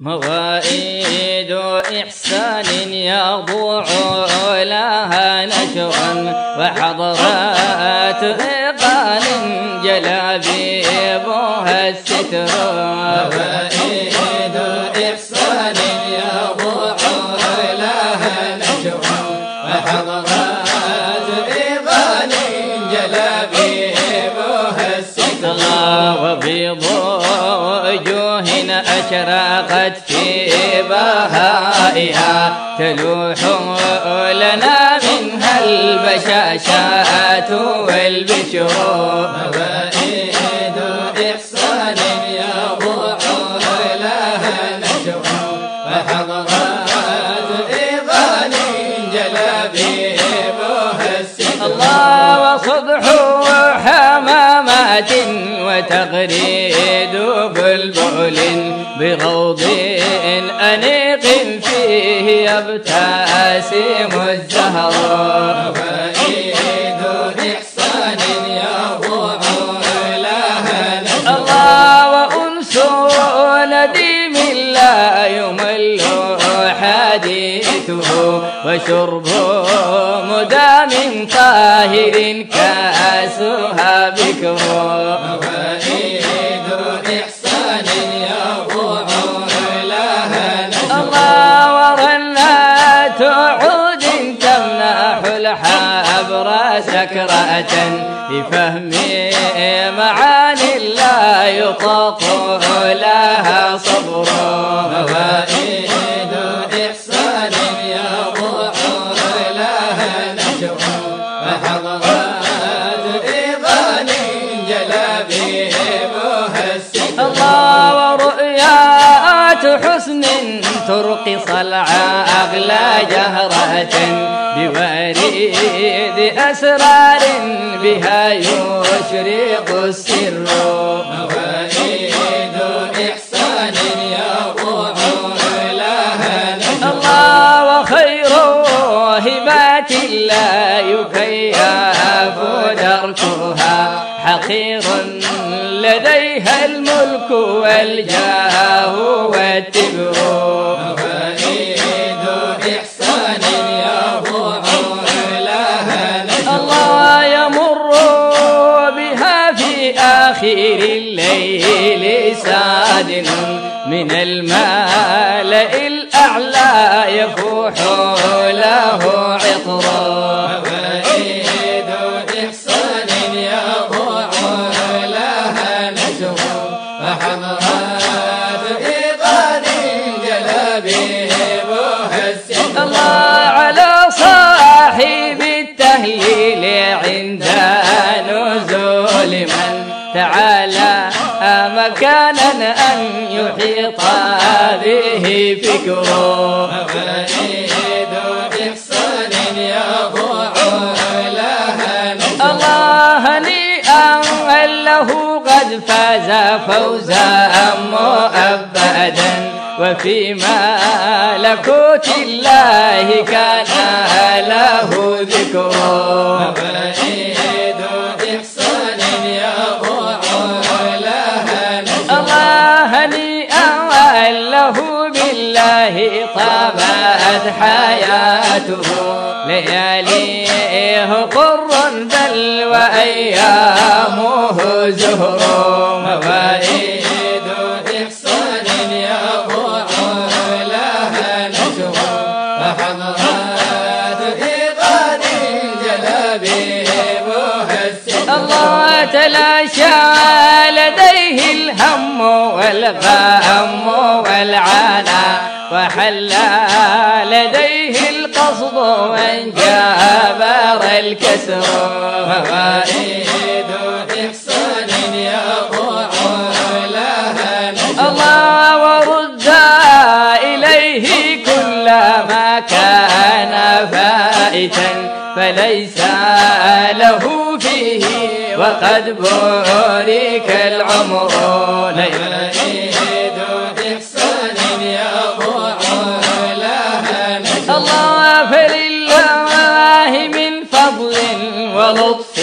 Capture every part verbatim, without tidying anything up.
مواعيد إحسان يضوع لها نشر وحضرات إقال جلابيبها الستر. مواعيد إحسان يضوع لها نشر وحضرات إقال جلابيبها الستر. وبيض وجوهنا أشرقت في بهائها تلوح لنا منها البشاشات والبشر. مواعيد إحسان يضوع لها نشر وحضرات إقال جلابيبها الستر. الله وصبح حمامات وتغريد بلبل بروض أنيق فيه يبتسم الزهر. مواعيد إحسان يضوع لها نشر. الله وأنس نديم لا يمل حديثه وشرب مدام طاهر كاسها بكر. مواعيد إحسان يضوع لها نشر. الله ورنات عود تمنح الحبر سكرة بفهم معاني لا يطاق لها صبر. مواعيد إحسان يضوع لها نشر وحضرات إقال جلابيبها الستر. الله ورؤيات حسن ترقص العقل جهرة بوريد أسرار بها يشرق السر. مواعيد إحسان يضوع لها نشر. الله وخير هبات لا يكيف دركها حقير لديها الملك والجاه والتبر. مواعيد إحسان يضوع لها نشر. الله يمر بها في آخر الليل سادن من الملأ الأعلى يفوح له عطر. مواعيد إحسان يضوع لها نشر وحضرات إقال جلابيبها الستر. الله على صاحب التهليل عند نزول من تعالى مكانا أن يحيط به فكره. مواعيد إحسان يضوع لها نشر. الله هنيئا له قد فاز فوزا مؤبدا وفي ملكوت الله كان له ذكره. مواعيد إحسان يضوع لها نشر. الله هنيئا له بالله طابت حياته لياليه قر بل وأيامه زهر. مواعيد إحسان يضوع لها نشر وحضرات إقال جلابيبها الستر. الله تلاشى لديه الهم والغم والعانى وحل لديه القصد وانجبر الكسر. مواعيد إحسان يضوع لها نشر. الله ورد إليه كل ما كان فائتا فليس له فيه وقد بورك العمر. مواعيد إحسان يضوع لها نشر. الله فلله من فضل ولطف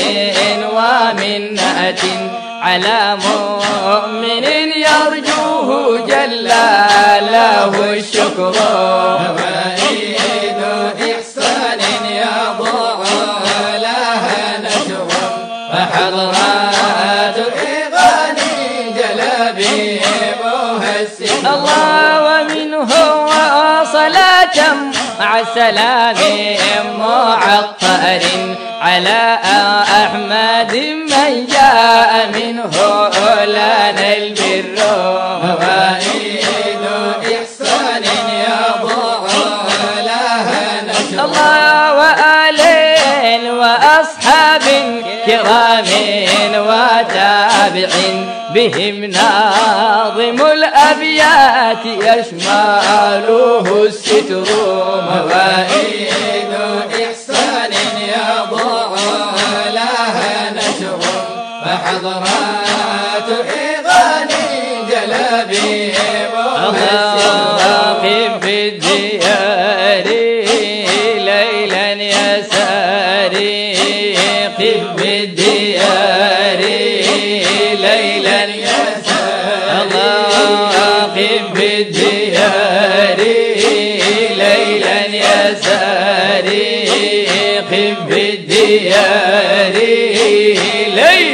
ومنة على مؤمن يرجوه جل له له الشكر فوائد إحسان يضع لها نشر فحضرات إغان جلابيبها السر الله ومنه صلاة مع السلام معطر على أحمد من جاء منه لنا البر فوائد إحسان يضع لها نشر الله وآل وأصحاب كرام وتابع بهم ناظم الأبيات يشمله الستر فوائد إحسان يضع لها نشر فحضرات إغان جلابيبها السر في الديار ليلا يساري قف بالديار ليلا يساري الله قف بالديار ليلا يساري قف بالديار ليلا